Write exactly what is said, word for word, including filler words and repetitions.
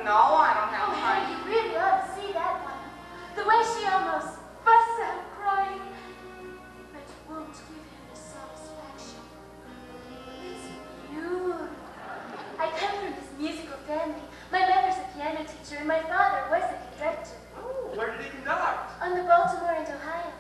no, I don't have Oh, time. you really ought to see that one. The way she almost busts out crying. But you won't give him the satisfaction. It's beautiful. I come from this musical family. My mother's a piano teacher and my father was a conductor. Oh, where did he conduct? On the Baltimore and Ohio.